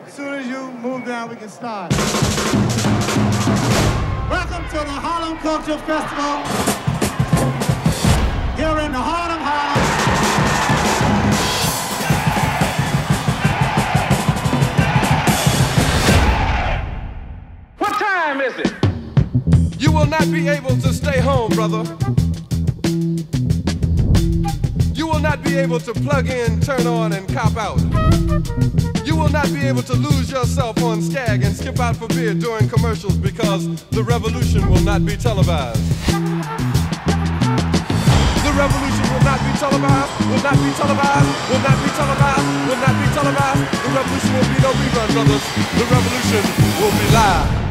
As soon as you move down, we can start. Welcome to the Harlem Cultural Festival. Here in the heart of Harlem. What time is it? You will not be able to stay home, brother. You will not be able to plug in, turn on, and cop out. You will not be able to lose yourself on Skag and skip out for beer during commercials because the revolution will not be televised. The revolution will not be televised, will not be televised, will not be televised, will not be televised. The revolution will be no rerun, brothers. The revolution will be live.